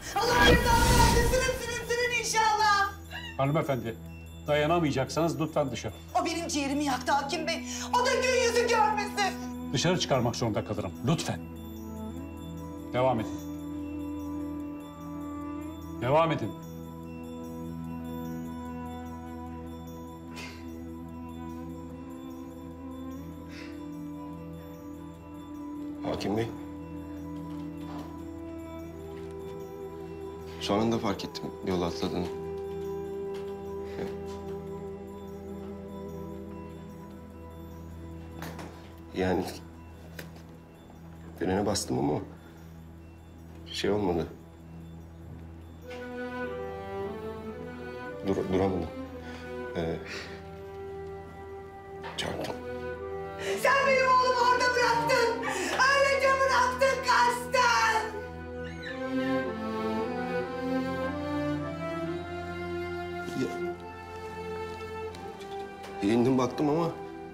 Allah rızası versin. Sürün inşallah. Hanımefendi, dayanamayacaksanız lütfen dışarı. O benim ciğerimi yaktı Hakim Bey. O da gün yüzü görmesin. Dışarı çıkarmak zorunda kalırım. Lütfen. Devam edin. Devam edin. Hakim Bey. Son anda fark ettim yola atladığını. Yani frene bastım ama şey olmadı. Duramadım. Çarptım. Sen benim oğlumu orada bıraktın. Öylece bıraktın kaçtın. İndim baktım ama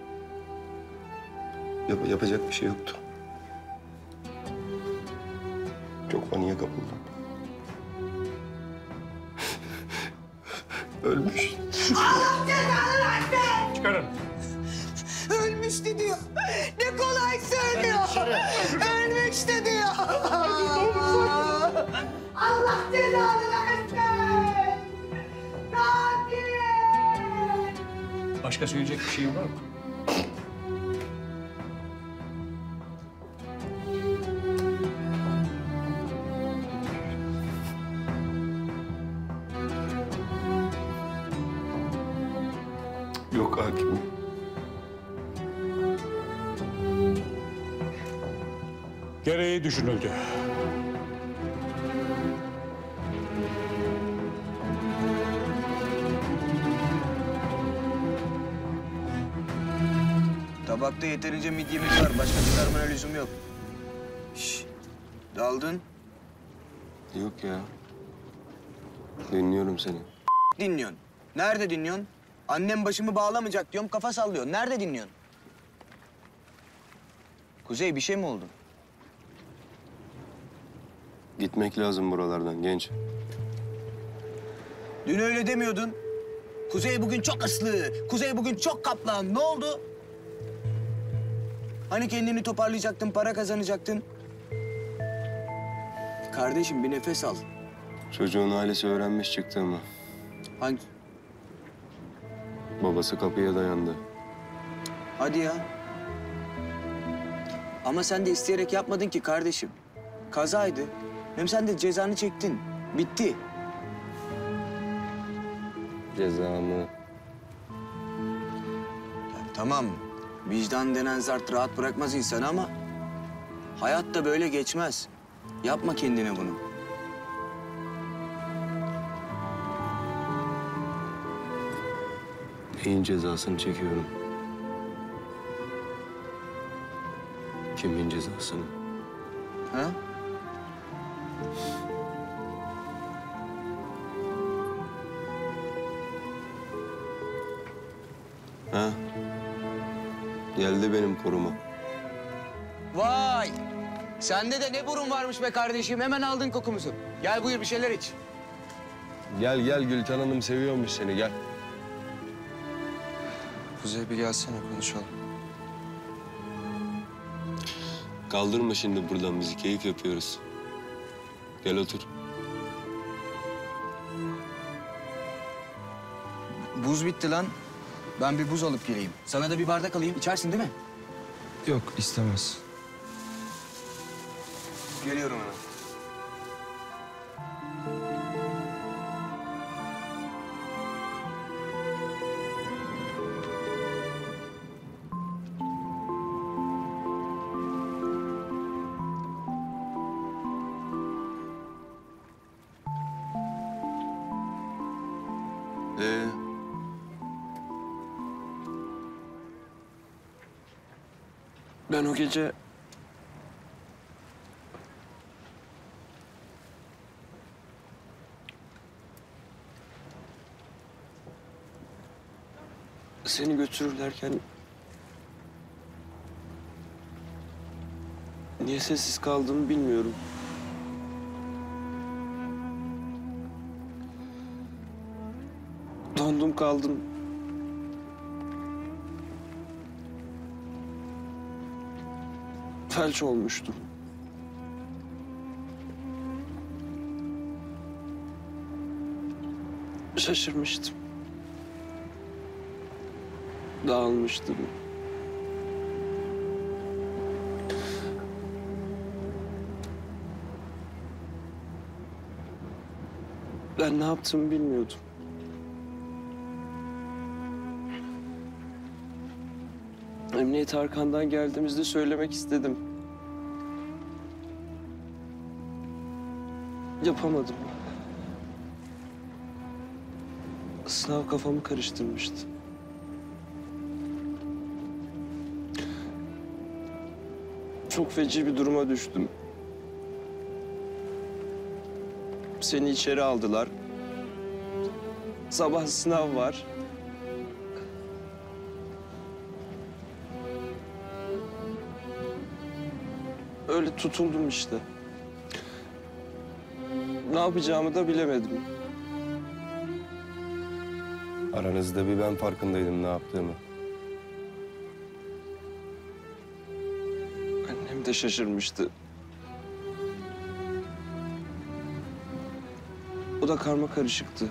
yapacak bir şey yoktu. Çok paniğe kapıldım. Ölmüş. Allah cezanı versin. Çıkarın. Ölmüştü diyor. Ne kolay söylüyor. Ölmüştü diyor. Allah cezanı versin. Katil. Başka söyleyecek bir şeyin var mı? Yok hakim. Gereği düşünüldü. Tabakta yeterince midyemiz var. Başka çıkarmana lüzum yok. Şş, daldın. Yok ya. Dinliyorum seni. Dinliyorsun. Nerede dinliyorsun? Annem başımı bağlamayacak diyorum, kafa sallıyorsun. Nerede dinliyorsun? Kuzey, bir şey mi oldu? Gitmek lazım buralardan genç. Dün öyle demiyordun. Kuzey bugün çok ıslı, Kuzey bugün çok kaplan. Ne oldu? Hani kendini toparlayacaktın, para kazanacaktın? Kardeşim bir nefes al. Çocuğun ailesi öğrenmiş çıktığımı. Hangi? Babası kapıya dayandı. Hadi ya. Ama sen de isteyerek yapmadın ki kardeşim. Kazaydı. Hem sen de cezanı çektin. Bitti. Cezamı. Ya, tamam. Vicdan denen zart rahat bırakmaz insanı ama... hayat da böyle geçmez. Yapma kendine bunu. Neyin cezasını çekiyorum? Kimin cezasını? Ha? Ha? Geldi benim koruma. Vay! Sende de ne burun varmış be kardeşim. Hemen aldın kokumuzu. Gel buyur bir şeyler iç. Gel gel Gülten Hanım seviyormuş seni gel. Kuzey bir gelsene konuşalım. Kaldırma şimdi buradan bizi keyif yapıyoruz. Gel otur. Buz bitti lan. Ben bir buz alıp geleyim. Sana da bir bardak alayım. İçersin değil mi? Yok istemez. Geliyorum hemen. Ben o gece... Seni götürürlerken... Niye sessiz kaldığımı bilmiyorum. dondum kaldım. Felç olmuştum. Şaşırmıştım. Dağılmıştım. Ben ne yaptığımı bilmiyordum. Emniyet arkandan geldiğimizde söylemek istedim. Yapamadım. Sınav kafamı karıştırmıştı. Çok feci bir duruma düştüm. Seni içeri aldılar. Sabah sınav var. Öyle tutuldum işte. Ne yapacağımı da bilemedim. Aranızda bir ben farkındaydım ne yaptığımı. Annem de şaşırmıştı. O da karma karışıktı.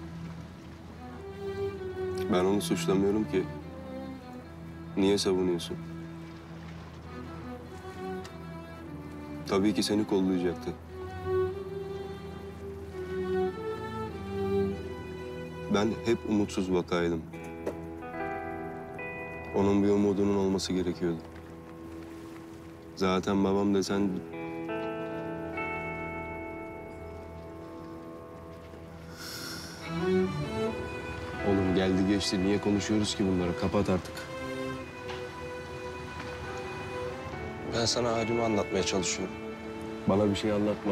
Ben onu suçlamıyorum ki. Niye savunuyorsun? Tabii ki seni kollayacaktı. Ben hep umutsuz vakaydım. Onun bir umudunun olması gerekiyordu. Zaten babam desen... Oğlum geldi geçti. Niye konuşuyoruz ki bunları? Kapat artık. Ben sana halimi anlatmaya çalışıyorum. Bana bir şey anlatma.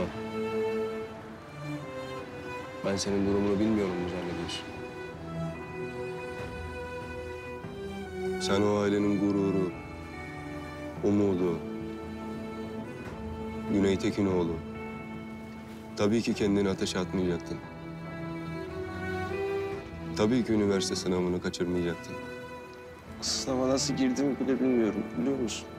Ben senin durumunu bilmiyorum mu zannediyorsun? Sen o ailenin gururu, umudu, Güney Tekinoğlu. Tabii ki kendini ateşe atmayacaktın. Tabii ki üniversite sınavını kaçırmayacaktın. Sınava nasıl girdiğimi bile bilmiyorum, biliyor musun?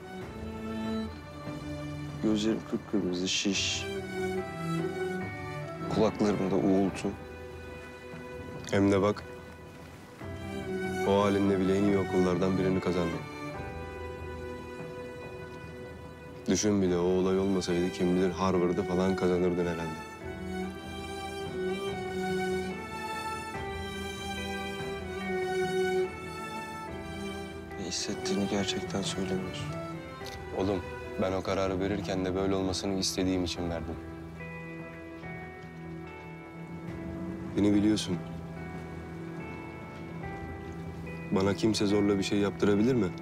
Gözlerim kıpkırmızı, şiş. Kulaklarımda uğultu. Hem de bak, o halinle bile en iyi okullardan birini kazandın. Düşün bir de o olay olmasaydı kim bilir Harvard'ı falan kazanırdın herhalde. Ne hissettiğini gerçekten söylemiyorsun. Oğlum ben o kararı verirken de böyle olmasını istediğim için verdim. Beni biliyorsun. Bana kimse zorla bir şey yaptırabilir mi?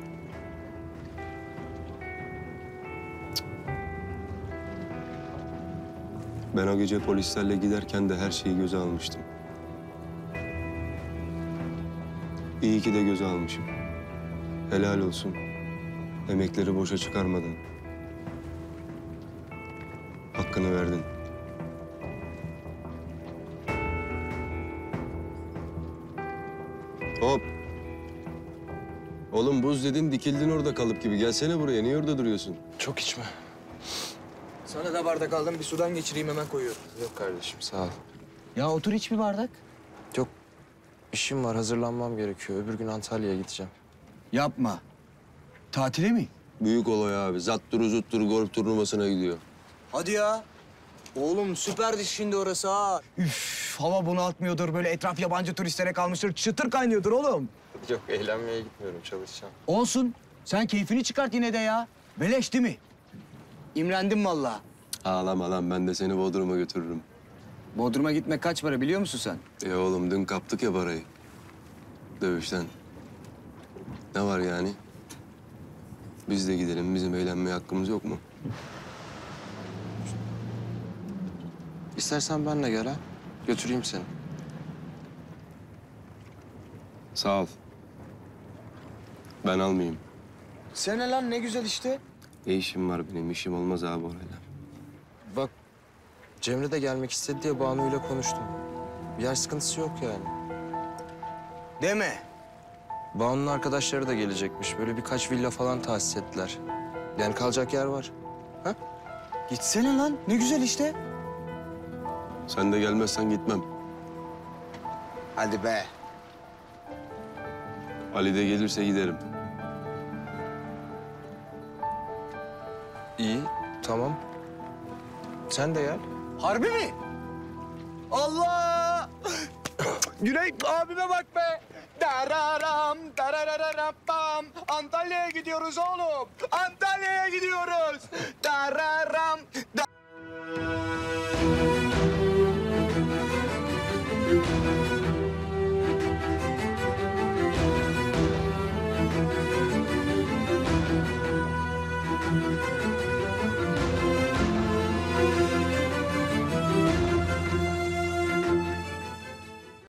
Cık. Ben o gece polislerle giderken de her şeyi göze almıştım. İyi ki de göze almışım. Helal olsun. Emekleri boşa çıkarmadın. Hakkını verdin. Hop. Oğlum buz dedin dikildin orada kalıp gibi. Gelsene buraya. Niye orada duruyorsun? Çok içme. Sana da bardak aldım. Bir sudan geçireyim hemen koyuyorum. Yok kardeşim, sağ ol. Ya otur iç bir bardak. Yok, işim var, hazırlanmam gerekiyor. Öbür gün Antalya'ya gideceğim. Yapma. Tatile mi? Büyük olay abi. Zattır uzuttur golf turnuvasına gidiyor. Hadi ya. Oğlum süperdi şimdi orası ha. Üf, hava bunaltmıyordur. Böyle etraf yabancı turistlere kalmıştır. Çıtır kaynıyordur oğlum. Yok, eğlenmeye gitmiyorum, çalışacağım. Olsun. Sen keyfini çıkart yine de ya. Beleş değil mi? İmrendim vallahi. Ağlama lan. Ben de seni Bodrum'a götürürüm. Bodrum'a gitmek kaç para biliyor musun sen? Oğlum dün kaptık ya parayı. Dövüşten. Ne var yani? Biz de gidelim. Bizim eğlenmeye hakkımız yok mu? İstersen benle gel ha. Götüreyim seni. Sağ ol. Ben almayayım. Sene lan ne güzel işte. Ne işim var benim? İşim olmaz abi orayla. Bak, Cemre de gelmek istedi diye Banu'yla konuştum. Bir yer sıkıntısı yok yani. Deme. Banu'nun arkadaşları da gelecekmiş. Böyle birkaç villa falan tahsis ettiler. Yani kalacak yer var. Ha? Gitsene lan. Ne güzel işte. Sen de gelmezsen gitmem. Hadi be. Ali de gelirse giderim. İyi, tamam. Sen de gel. Harbi mi? Allah! Güney abime bak be. Dararam, dararararam, pam. Antalya'ya gidiyoruz oğlum. Antalya'ya gidiyoruz. Dararam,